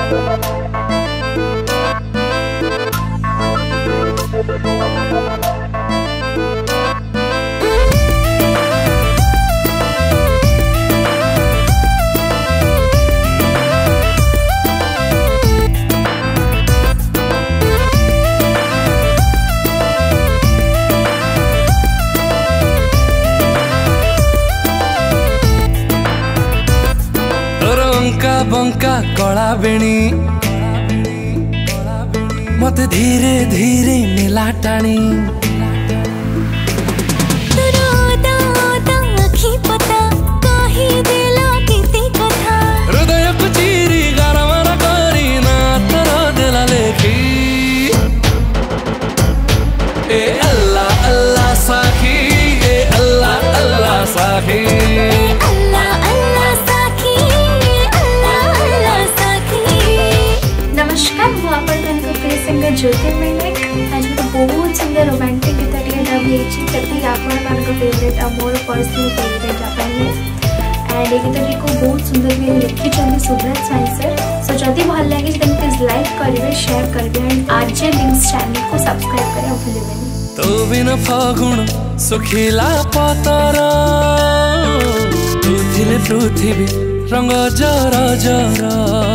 बंका कला बेणी मत धीरे धीरे नीला टाणी हृदय को चीरी गारमारा करी ना तर दिला लेखी ए अल्लाह अल्लाह साखी ए अल्लाह अल्लाह साखी ज्योतिर्मय आज गोटे बहुत सुंदर रोमांटिक गीत टी आपण favourite more personal favourite and ये गीत को बहुत सुंदर भी लिखिं सुब्रत साई सर। सो जदि भल लगे प्लीज लाइक करेंगे शेयर करेंगे एंड आरजे लिंक्स चैनल को सब्सक्राइब करें भूलें। तो बिना फागुण सुखिला पतर तू थिले पृथ्वी रंग जरा जरा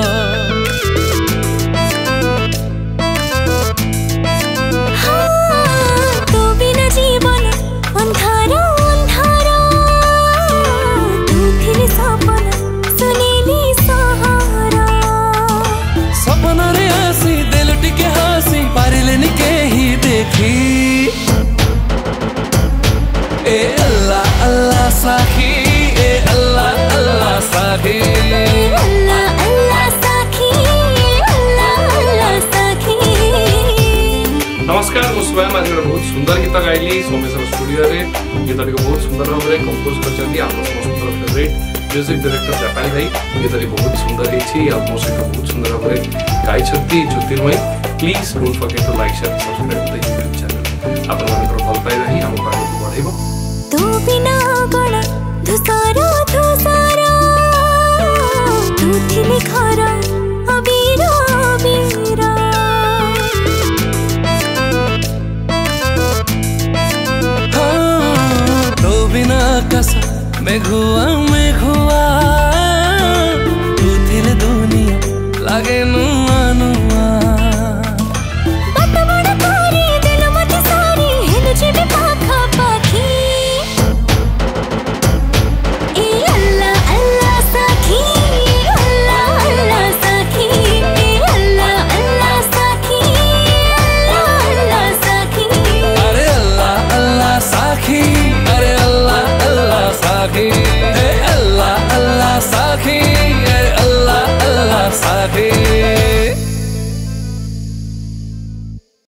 ए अल्लाह अल्लाह साखी ए अल्लाह अल्लाह साखी अल्लाह अल्लाह साखी अल्लाह अल्लाह साखी। नमस्कार मुझे आज बहुत सुंदर गीत गाइली सोमेश्वर स्टूडियो रे गीत को बहुत सुंदर भाव में कंपोज कर समस्त फेवरेट म्यूजिक डायरेक्टर जापानी भाई गीत बहुत सुंदर है मो सहित बहुत सुंदर भाव में गाई Jyotirmoy. Please don't forget to like share subscribe the YouTube channel आपण मानकर भल पाई रही हम आगे बढ़ेबो। तू बिना गण धुसारा धुसारा तू थिले खारा अबीरा अबीरा तो बिना कसा मेघुआ मेघुआ तू थिले दुनिया लागे नुआ नुआ Hey